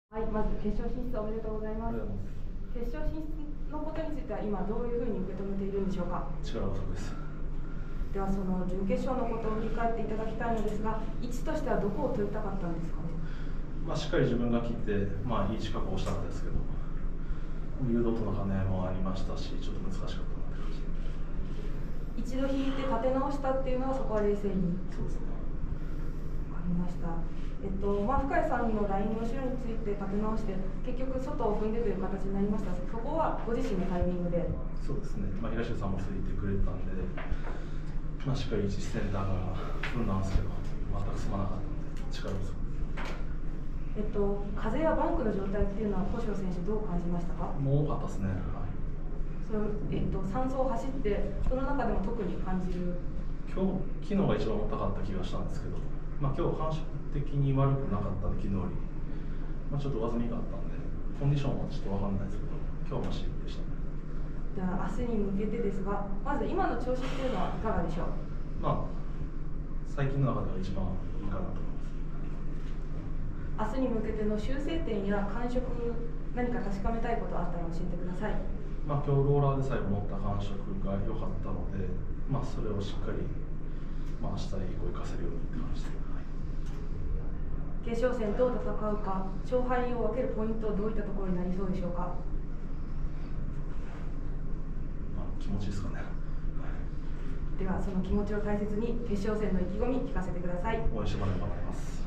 はい、まず決勝進出おめでとうございます。決勝進出のことについては今どういうふうに受け止めているんでしょうか。 力不足です。 ではその準決勝のことを振り返っていただきたいのですが、位置としてはどこを取りたかったんですかね。 しっかり自分が切って、いい位置確保したんですけど、誘導との兼ね合いもありましたし、ちょっと難しかったなという感じで。 一度引いて立て直したっていうのはそこは冷静に。 そうですね。 わかりました。深井さんのラインの後ろについて立て直して、結局外を踏んでという形になりました。そこはご自身のタイミングで。 そうですね。東出さんもついてくれたんで、しっかり1センターが踏んだんですけど、全く進まなかったので、力不足。 風やバンクの状態っていうのは、小城選手、どう感じましたか。 もう多かったですね。 それ3走を走って、その中でも特に感じる。 昨日が一番重たかった気がしたんですけど、今日感触的に悪くなかったんで、昨日より、ちょっと上積みがあったんで、コンディションはちょっと分かんないですけど、今日はマシでしたね。 では明日に向けてですが、まず今の調子っていうのはいかがでしょう。 最近の中では一番いいかなと思います。明日に向けての修正点や感触、何か確かめたいことあったら教えてください。 今日ローラーで最後乗った感触が良かったので、それをしっかり、明日以降生かせるようにって感じで。 決勝戦どう戦うか、勝敗を分けるポイント、どういったところになりそうでしょうか。 気持ちですかね。 ではその気持ちを大切に決勝戦の意気込み聞かせてください。 応援してもらえればと思います。